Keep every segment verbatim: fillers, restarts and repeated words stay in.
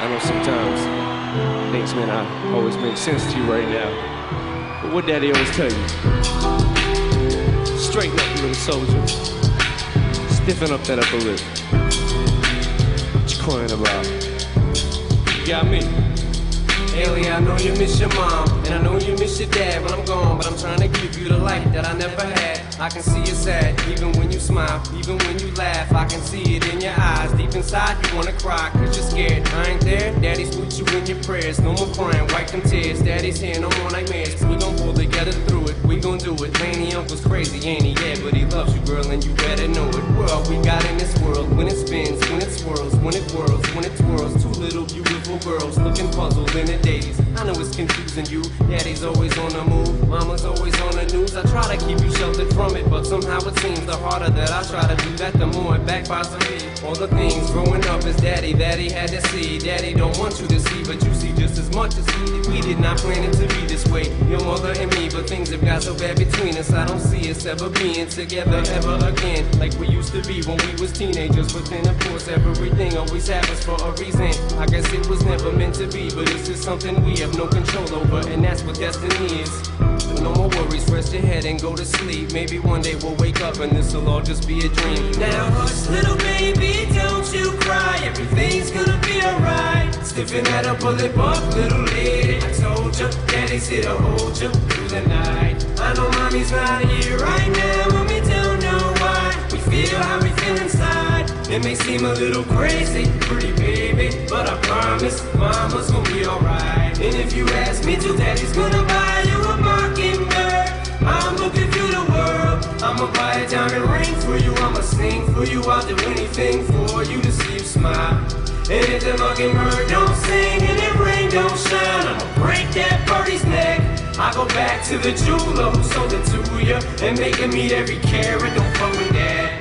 I know sometimes things may not always make sense to you right now, but what Daddy always tell you, straighten up, little soldier. Stiffen up that upper lip. What you crying about? You got me. Haley, I know you miss your mom, and I know you miss your dad when I'm gone, but I'm trying to give you the life that I never had. I can see you sad, even when you smile, even when you laugh. I can see it in your eyes, deep inside you wanna cry, cause you're scared. I ain't there, Daddy's with you in your prayers. No more crying, wipe them tears. Daddy's here, no more nightmares. We gon' pull together through it, we gon' do it. Laney Uncle's crazy, ain't he? Yeah, but he loves you, girl, and you better know it. We're all we got in this world, when it spins, when it swirls, when it whirls, when it twirls. Two little beautiful girls looking puzzled in it days. I know it's confusing you. Daddy's always on the move, mama's always on the news. I try to keep you sheltered from it, but somehow it seems the harder that I try to do that, the more it backfires on me. All the things growing up as daddy that he had to see. Daddy don't want you to see, but you see just as much as he did. We did not plan it to be this way, your mother and me, but things have got so bad between us. I don't see us ever being together ever again, like we used to be when we was teenagers. But then of course everything always happens for a reason. I guess it was never meant to be, but it's just something we have no control over, and that's what destiny is. So no more worries, rest your head and go to sleep. Maybe one day we'll wake up and this'll all just be a dream. Now hush, little baby, don't you cry. Everything's gonna be alright. Stiffen that upper lip up, little lady. I told you, Daddy's here to hold you through the night. I know mommy's not here right now, but we don't know why. We feel how we feel inside. It may seem a little crazy, pretty baby, but I promise mama's gonna be alright. And if you ask me to, Daddy's gonna buy you a mockingbird. I'ma give you the world. I'ma buy a diamond ring for you. I'ma sing for you. I'll do anything for you to see you smile. And if the mockingbird don't sing and the rain don't shine, I'ma break that birdie's neck. I go back to the jeweler who sold it to you and make him eat every carrot. Don't fuck with that.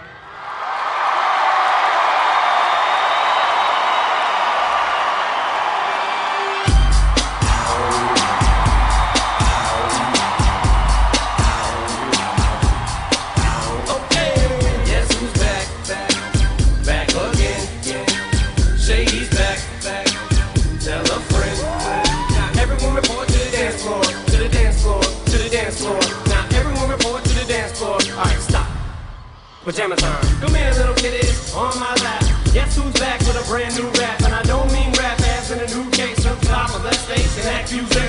Pajama time. Come here, little kiddies, on my lap. Guess who's back with a brand new rap? And I don't mean rap ass in a new case of top molestation accusation.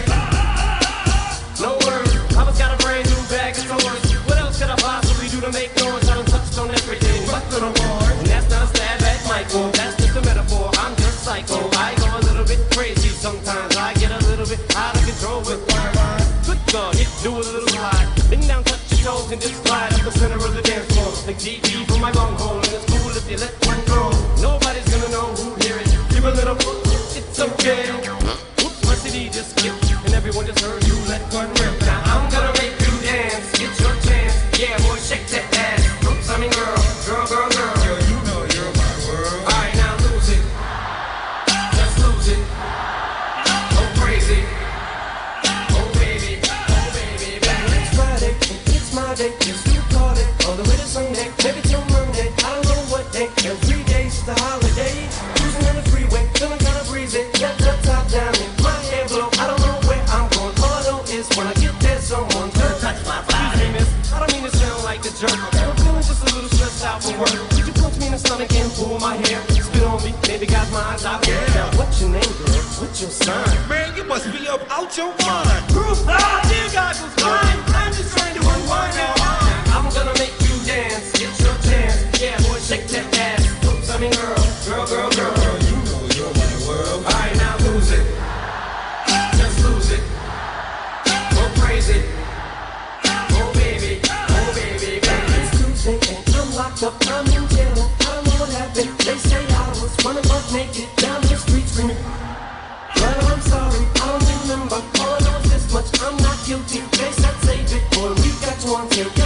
No words, I just got a brand new bag of toys. What else could I possibly do to make noise? I done touched on everything but the Lord. And that's not a stab at Michael, that's just a metaphor. I'm just psycho. I go a little bit crazy sometimes. I get a little bit out of control with my mind. Good God, hit, do a little slide. Bend down, touch your toes, and just slide up the center of the dance floor. Like G P from my bung hole, and it's cool if you let one go. Nobody's gonna know who hear it. Give a little, it's okay. Oops, my C D just skipped, and everyone just heard you let one rip. Now I'm gonna make you dance, get your chance. Yeah, boy, shake that ass. Oops, I mean girl, girl, girl, girl. Girl, you know you're my world. All right, now lose it, just lose it. Go crazy. Oh baby, oh baby, baby. It's Friday, it's my day. Just you caught it. All the way to Sunday, maybe till Monday. I don't know what day. Every day's the holiday. Cruising on the freeway, feeling kinda breezy. Got the top down in my hair blow. I don't know where I'm going. All I know is when I get there, someone's gonna touch my body. Excuse me, miss. I don't mean to sound like a jerk. I'm feeling just a little stressed out from work. Could you punch me in the stomach and pull my hair? Spit on me, maybe got my eyes out. Yeah. Now, what's your name, girl? What's your sign? Man, you must be up out your mind. Proof, ah, dear God was fine. I'm just trying to unwind now. I'm gonna make you dance, get your chance. Yeah, boy, shake that ass. Oops, I mean girl, girl, girl, girl. Girl, you know you're my world. Alright, now lose it. Just lose it. Go crazy. Oh baby, oh baby, baby. It's Tuesday and I'm locked up, I'm in jail. I don't know what happened. They say I was running buck naked down the street screaming. Well, I'm sorry, I don't remember. All I know is this much, I'm not guilty. They said save it, boy, we got you on tape.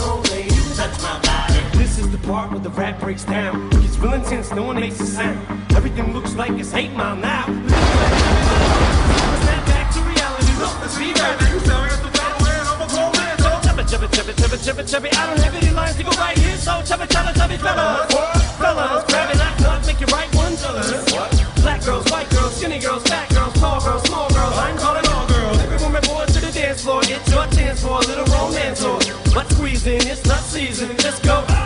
This is the part where the rap breaks down. It's real intense, no one makes a sound. Everything looks like it's eight mile now. Snap back to reality. Look, let's be right. You sound like the battle man, I'm a grown man, so chubby, chubby, chubby, chubby, chubby, chubby. I don't have any lines to go right here, so chubby, chubby, chubby, fellas. Fellas, grab it like nuts, make it right one, fellas. Black girls, white season, it's not season. Let's go.